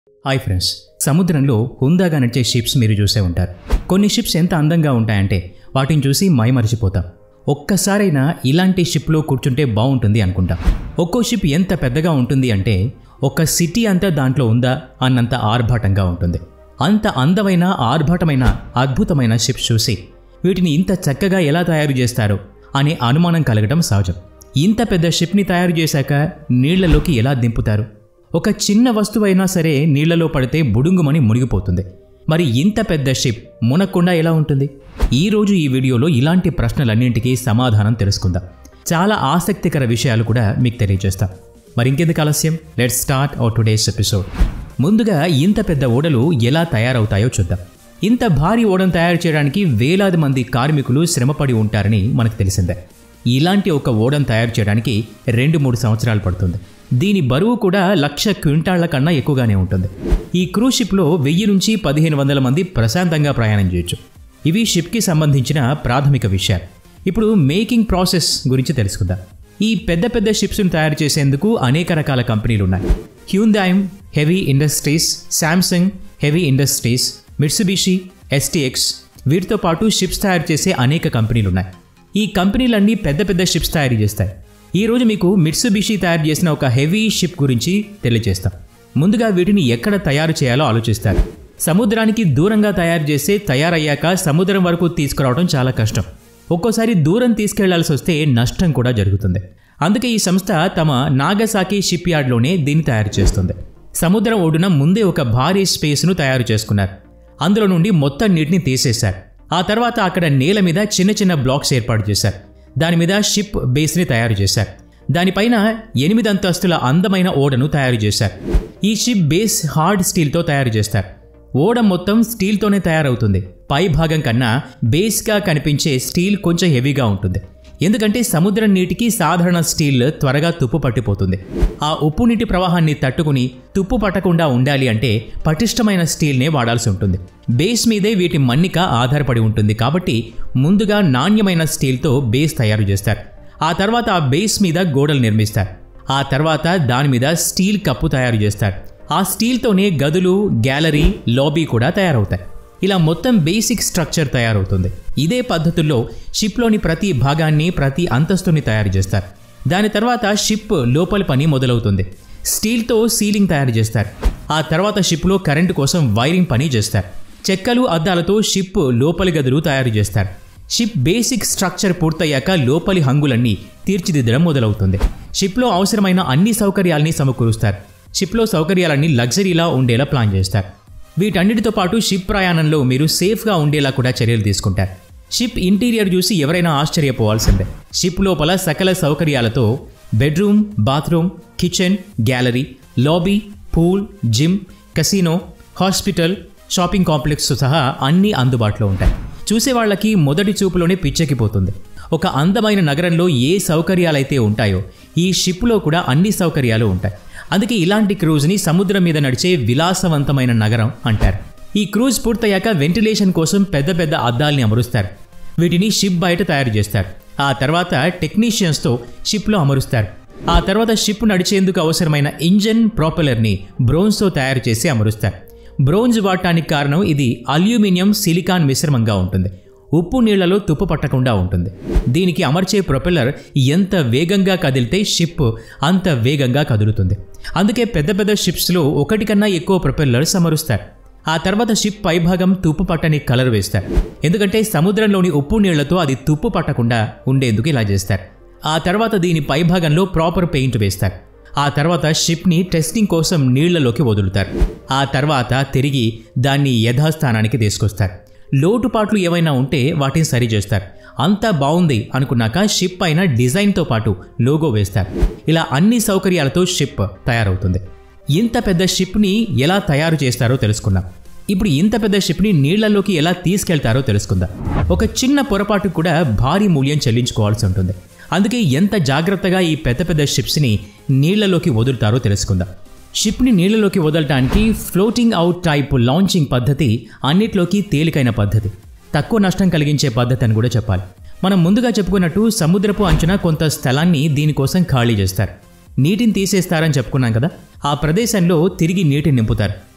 Hi friends, సముద్రంలో హుందాగా నడిచే షిప్స్ మీరు చూసే ఉంటారు. కొన్ని షిప్స్ ఎంత అందంగా ఉంటాయంటే వాటిని చూసి మైమరిచిపోతాం. ఒక్కసారైనా ఇలాంటి షిప్లో కూర్చుంటే బాగుంటుంది అనుకుంటాం. ఒక్కో షిప్ ఎంత పెద్దగా ఉంటుంది అంటే ఒక సిటీ అంతా దాంట్లో ఉందా అన్నంత ఆర్భాటంగా ఉంటుంది. అంత అందమైన ఆర్భాటమైన అద్భుతమైన షిప్స్ చూసి వీటిని ఇంత చక్కగా ఎలా తయారు చేస్తారో అనే అనుమానం కలగడం సహజం. ఇంత పెద్ద షిప్ని తయారు చేశాక నీళ్లలోకి ఎలా దింపుతారు? ఒక చిన్న వస్తువైనా సరే నీళ్లలో పడితే బుడుంగుమని మునిగిపోతుంది. మరి ఇంత పెద్ద షిప్ మునక్కుండా ఎలా ఉంటుంది? ఈరోజు ఈ వీడియోలో ఇలాంటి ప్రశ్నలన్నింటికీ సమాధానం తెలుసుకుందాం. చాలా ఆసక్తికర విషయాలు కూడా మీకు తెలియజేస్తాం. మరి ఇంకెందుకు ఆలస్యం, let's start our today's episode. ముందుగా ఇంత పెద్ద ఓడలు ఎలా తయారవుతాయో చూద్దాం. ఇంత భారీ ఓడను తయారు చేయడానికి వేలాది మంది కార్మికులు శ్రమపడి ఉంటారని మనకు తెలిసిందే. ఇలాంటి ఒక ఓడను తయారు చేయడానికి 2-3 సంవత్సరాలు పడుతుంది. దీని బరువు కూడా 1,00,000 క్వింటాళ్ల కన్నా ఎక్కువగానే ఉంటుంది. ఈ క్రూజ్ షిప్లో 1000 నుంచి 1500 మంది ప్రశాంతంగా ప్రయాణం చేయొచ్చు. ఇవి షిప్కి సంబంధించిన ప్రాథమిక విషయాలు. ఇప్పుడు మేకింగ్ ప్రాసెస్ గురించి తెలుసుకుందాం. ఈ పెద్ద పెద్ద షిప్స్ను తయారు చేసేందుకు అనేక రకాల కంపెనీలు ఉన్నాయి. Hyundai heavy industries, Samsung heavy industries, Mitsubishi, STX, వీటితో పాటు షిప్స్ తయారు చేసే అనేక కంపెనీలు ఉన్నాయి. ఈ కంపెనీలన్నీ పెద్ద పెద్ద షిప్స్ తయారు చేస్తాయి. ఈరోజు మీకు మిట్సుబిషి తయారు చేసిన ఒక హెవీ షిప్ గురించి తెలియజేస్తాం. ముందుగా వీటిని ఎక్కడ తయారు చేయాలో ఆలోచిస్తారు. సముద్రానికి దూరంగా తయారు చేస్తే తయారయ్యాక సముద్రం వరకు తీసుకురావడం చాలా కష్టం. ఒక్కోసారి దూరం తీసుకెళ్లాల్సి వస్తే నష్టం కూడా జరుగుతుంది. అందుకే ఈ సంస్థ తమ నాగసాకి షిప్ యార్డ్లోనే దీన్ని తయారు చేస్తుంది. సముద్రం ఒడ్డున ముందే ఒక భారీ స్పేస్ను తయారు చేసుకున్నారు. అందులో నుండి మొత్తం నీటిని తీసేశారు. ఆ తర్వాత అక్కడ నేల మీద చిన్న చిన్న బ్లాక్స్ ఏర్పాటు చేశారు. దాని మీద షిప్ బేస్ని తయారు చేశారు. దానిపైన 8 అంతస్తుల అందమైన ఓడను తయారు చేశారు. ఈ షిప్ బేస్ హార్డ్ స్టీల్తో తయారు చేస్తారు. ఓడ మొత్తం స్టీల్తోనే తయారవుతుంది. పై భాగం కన్నా బేస్గా కనిపించే స్టీల్ కొంచెం హెవీగా ఉంటుంది. ఎందుకంటే సముద్రం నీటికి సాధారణ స్టీల్ త్వరగా తుప్పు పట్టిపోతుంది. ఆ ఉప్పు నీటి ప్రవాహాన్ని తట్టుకుని తుప్పు పట్టకుండా ఉండాలి అంటే పటిష్టమైన స్టీల్నే వాడాల్సి ఉంటుంది. బేస్ మీదే వీటి మన్నిక ఆధారపడి ఉంటుంది. కాబట్టి ముందుగా నాణ్యమైన స్టీల్తో బేస్ తయారు చేస్తారు. ఆ తర్వాత ఆ బేస్ మీద గోడలు నిర్మిస్తారు. ఆ తర్వాత దాని మీద స్టీల్ కప్పు తయారు చేస్తారు. ఆ స్టీల్తోనే గదులు, గ్యాలరీ, లాబీ కూడా తయారవుతాయి. ఇలా మొత్తం బేసిక్ స్ట్రక్చర్ తయారవుతుంది. ఇదే పద్ధతుల్లో షిప్లోని ప్రతి భాగాన్ని, ప్రతి అంతస్తుని తయారు చేస్తారు. దాని తర్వాత షిప్ లోపలి పని మొదలవుతుంది. స్టీల్తో సీలింగ్ తయారు చేస్తారు. ఆ తర్వాత షిప్లో కరెంటు కోసం వైరింగ్ పని చేస్తారు. చెక్కలు, అద్దాలతో షిప్ లోపలి గదులు తయారు చేస్తారు. షిప్ బేసిక్ స్ట్రక్చర్ పూర్తయ్యాక లోపలి హంగులన్నీ తీర్చిదిద్దడం మొదలవుతుంది. షిప్లో అవసరమైన అన్ని సౌకర్యాలని సమకూరుస్తారు. షిప్లో సౌకర్యాలన్నీ లగ్జరీలా ఉండేలా ప్లాన్ చేస్తారు. వీటన్నిటితో పాటు షిప్ ప్రయాణంలో మీరు సేఫ్గా ఉండేలా కూడా చర్యలు తీసుకుంటారు. షిప్ ఇంటీరియర్ చూసి ఎవరైనా ఆశ్చర్యపోవాల్సిందే. షిప్ లోపల సకల సౌకర్యాలతో bedroom, bathroom, kitchen, gallery, lobby, pool, gym, casino, hospital, shopping కాంప్లెక్స్తో సహా అన్నీ అందుబాటులో ఉంటాయి. చూసేవాళ్లకి మొదటి చూపులోనే పిచ్చెక్కిపోతుంది. ఒక అందమైన నగరంలో ఏ సౌకర్యాలైతే ఉంటాయో ఈ షిప్లో కూడా అన్ని సౌకర్యాలు ఉంటాయి. అందుకే ఇలాంటి క్రూజ్ని సముద్రం మీద నడిచే విలాసవంతమైన నగరం అంటారు. ఈ క్రూజ్ పూర్తయ్యాక వెంటిలేషన్ కోసం పెద్ద పెద్ద అద్దాల్ని అమరుస్తారు. వీటిని షిప్ బయట తయారు చేస్తారు. ఆ తర్వాత టెక్నీషియన్స్తో షిప్లో అమరుస్తారు. ఆ తర్వాత షిప్ నడిచేందుకు అవసరమైన ఇంజన్, ప్రొపెల్లర్ని బ్రోంజ్తో తయారు చేసి అమరుస్తారు. బ్రోంజ్ వాడటానికి కారణం ఇది అల్యూమినియం సిలికాన్ మిశ్రమంగా ఉంటుంది. ఉప్పు నీళ్లలో తుప్పు పట్టకుండా ఉంటుంది. దీనికి అమర్చే ప్రొపెల్లర్ ఎంత వేగంగా కదిలితే షిప్ అంత వేగంగా కదులుతుంది. అందుకే పెద్ద పెద్ద షిప్స్లో ఒకటి కన్నా ఎక్కువ ప్రొపెల్లర్స్ అమరుస్తారు. ఆ తర్వాత షిప్ పైభాగం తుప్పు పట్టని కలర్ వేస్తారు. ఎందుకంటే సముద్రంలోని ఉప్పు నీళ్లతో అది తుప్పు పట్టకుండా ఉండేందుకు ఇలా చేస్తారు. ఆ తర్వాత దీని పైభాగంలో ప్రాపర్ పెయింట్ వేస్తారు. ఆ తర్వాత షిప్ని టెస్టింగ్ కోసం నీళ్లలోకి వదులుతారు. ఆ తర్వాత తిరిగి దాన్ని యథాస్థానానికి తీసుకొస్తారు. లోటుపాట్లు ఏమైనా ఉంటే వాటిని సరిచేస్తారు. అంతా బాగుంది అనుకున్నాక షిప్ పైన డిజైన్తో పాటు లోగో వేస్తారు. ఇలా అన్ని సౌకర్యాలతో షిప్ తయారవుతుంది. ఇంత పెద్ద షిప్ని ఎలా తయారు చేస్తారో తెలుసుకుందాం. ఇప్పుడు ఇంత పెద్ద షిప్ని నీళ్లలోకి ఎలా తీసుకెళ్తారో తెలుసుకుందాం. ఒక చిన్న పొరపాటు కూడా భారీ మూల్యం చెల్లించుకోవాల్సి ఉంటుంది. అందుకే ఎంత జాగ్రత్తగా ఈ పెద్ద పెద్ద షిప్స్ని నీళ్లలోకి వదులుతారో తెలుసుకుందాం. షిప్ని నీళ్లలోకి వదలటానికి ఫ్లోటింగ్ అవుట్ టైప్ లాంచింగ్ పద్ధతి అన్నిట్లోకి తేలికైన పద్ధతి, తక్కువ నష్టం కలిగించే పద్ధతి అని కూడా చెప్పాలి. మనం ముందుగా చెప్పుకున్నట్టు సముద్రపు అంచున కొంత స్థలాన్ని దీనికోసం ఖాళీ చేస్తారు. నీటిని తీసేస్తారని చెప్పుకున్నాం కదా. ఆ ప్రదేశంలో తిరిగి నీటిని నింపుతారు.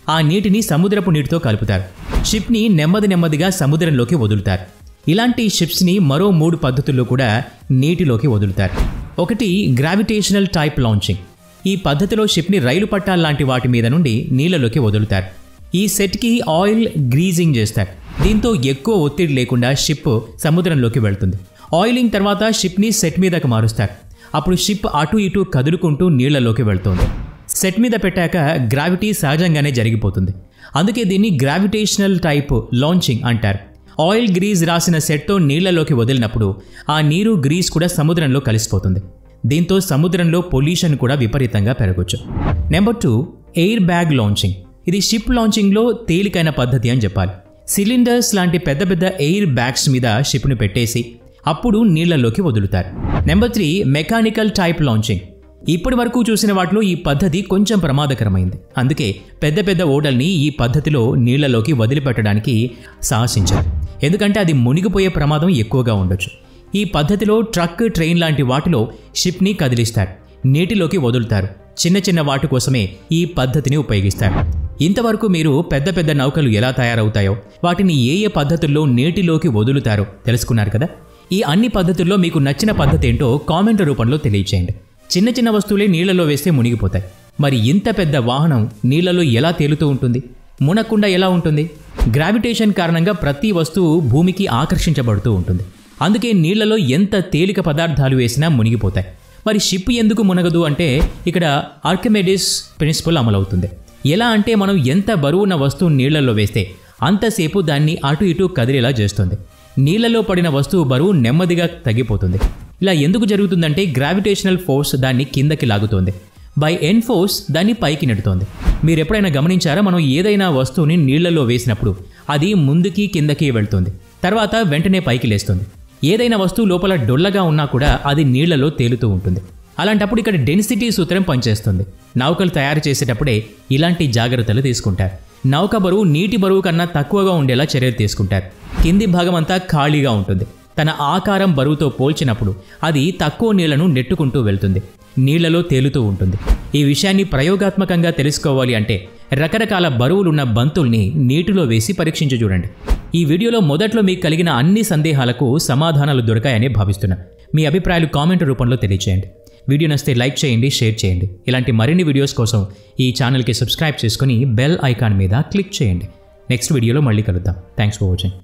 ఆ నీటిని సముద్రపు నీటితో కలుపుతారు. షిప్ని నెమ్మదిగా సముద్రంలోకి వదులుతారు. ఇలాంటి షిప్స్ని మరో 3 పద్ధతుల్లో కూడా నీటిలోకి వదులుతారు. ఒకటి గ్రావిటేషనల్ టైప్ లాంచింగ్. ఈ పద్ధతిలో షిప్ని రైలు పట్టాల లాంటి వాటి మీద నుండి నీళ్లలోకి వదులుతారు. ఈ సెట్కి ఆయిల్ గ్రీజింగ్ చేస్తారు. దీంతో ఎక్కువ ఒత్తిడి లేకుండా షిప్ సముద్రంలోకి వెళ్తుంది. ఆయిలింగ్ తర్వాత షిప్ని సెట్ మీదకు మారుస్తారు. అప్పుడు షిప్ అటు ఇటు కదులుకుంటూ నీళ్లలోకి వెళ్తుంది. సెట్ మీద పెట్టాక గ్రావిటీ సహజంగానే జరిగిపోతుంది. అందుకే దీన్ని గ్రావిటేషనల్ టైప్ లాంచింగ్ అంటారు. ఆయిల్ గ్రీజ్ రాసిన సెట్తో నీళ్లలోకి వదిలినప్పుడు ఆ నీరు గ్రీజ్ కూడా సముద్రంలో కలిసిపోతుంది. దీంతో సముద్రంలో పొల్యూషన్ కూడా విపరీతంగా పెరగొచ్చు. Number 2 air bag launching. ఇది షిప్ లాంచింగ్లో తేలికైన పద్ధతి అని చెప్పాలి. సిలిండర్స్ లాంటి పెద్ద ఎయిర్ బ్యాగ్స్ మీద షిప్ను పెట్టేసి అప్పుడు నీళ్లలోకి వదులుతారు. Number 3 mechanical type launching. ఇప్పటి వరకు చూసిన వాటిలో ఈ పద్ధతి కొంచెం ప్రమాదకరమైంది. అందుకే పెద్ద ఓడల్ని ఈ పద్ధతిలో నీళ్లలోకి వదిలిపెట్టడానికి సాహసించారు. ఎందుకంటే అది మునిగిపోయే ప్రమాదం ఎక్కువగా ఉండొచ్చు. ఈ పద్ధతిలో ట్రక్, ట్రైన్ లాంటి వాటిలో షిప్ని కదిలిస్తారు, నీటిలోకి వదులుతారు. చిన్న వాటి కోసమే ఈ పద్ధతిని ఉపయోగిస్తారు. ఇంతవరకు మీరు పెద్ద నౌకలు ఎలా తయారవుతాయో, వాటిని ఏ పద్ధతుల్లో నీటిలోకి వదులుతారో తెలుసుకున్నారు కదా. ఈ అన్ని పద్ధతుల్లో మీకు నచ్చిన పద్ధతి ఏంటో కామెంట్ రూపంలో తెలియచేయండి. చిన్న వస్తువులే నీళ్లలో వేస్తే మునిగిపోతాయి. మరి ఇంత పెద్ద వాహనం నీళ్లలో ఎలా తేలుతూ ఉంటుంది? మునక్కుండా ఎలా ఉంటుంది? గ్రావిటేషన్ కారణంగా ప్రతి వస్తువు భూమికి ఆకర్షించబడుతూ ఉంటుంది. అందుకే నీళ్లలో ఎంత తేలిక పదార్థాలు వేసినా మునిగిపోతాయి. మరి షిప్ ఎందుకు మునగదు అంటే ఇక్కడ ఆర్కిమెడిస్ ప్రిన్సిపల్ అమలవుతుంది. ఎలా అంటే మనం ఎంత బరువున్న వస్తువు నీళ్లలో వేస్తే అంతసేపు దాన్ని అటు ఇటు కదిలేలా చేస్తుంది. నీళ్లలో పడిన వస్తువు బరువు నెమ్మదిగా తగ్గిపోతుంది. ఇలా ఎందుకు జరుగుతుందంటే గ్రావిటేషనల్ ఫోర్స్ దాన్ని కిందకి లాగుతోంది. బై ఎన్ ఫోర్స్ దాన్ని పైకి నెడుతోంది. మీరు ఎప్పుడైనా గమనించారా? మనం ఏదైనా వస్తువుని నీళ్లలో వేసినప్పుడు అది ముందుకి కిందకి వెళ్తుంది, తర్వాత వెంటనే పైకి లేస్తుంది. ఏదైనా వస్తువు లోపల డొల్లగా ఉన్నా కూడా అది నీళ్లలో తేలుతూ ఉంటుంది. అలాంటప్పుడు ఇక్కడ డెన్సిటీ సూత్రం పనిచేస్తుంది. నౌకలు తయారు చేసేటప్పుడే ఇలాంటి జాగ్రత్తలు తీసుకుంటారు. నౌక బరువు నీటి బరువు కన్నా తక్కువగా ఉండేలా చర్యలు తీసుకుంటారు. కింది భాగం అంతా ఖాళీగా ఉంటుంది. తన ఆకారం బరువుతో పోల్చినప్పుడు అది తక్కువ నీళ్లను నెట్టుకుంటూ వెళ్తుంది, నీళ్లలో తేలుతూ ఉంటుంది. ఈ విషయాన్ని ప్రయోగాత్మకంగా తెలుసుకోవాలి అంటే రకరకాల బరువులున్న బంతుల్ని నీటిలో వేసి పరీక్షించి చూడండి. ఈ వీడియోలో మొదట్లో మీకు కలిగిన అన్ని సందేహాలకు సమాధానాలు దొరికాయని భావిస్తున్నాను. మీ అభిప్రాయాలు కామెంట్ రూపంలో తెలియచేయండి. వీడియో నచ్చితే లైక్ చేయండి, షేర్ చేయండి. ఇలాంటి మరిన్ని వీడియోస్ కోసం ఈ ఛానల్కి సబ్స్క్రైబ్ చేసుకుని బెల్ ఐకాన్ మీద క్లిక్ చేయండి. నెక్స్ట్ వీడియోలో మళ్ళీ కలుద్దాం. Thanks for watching.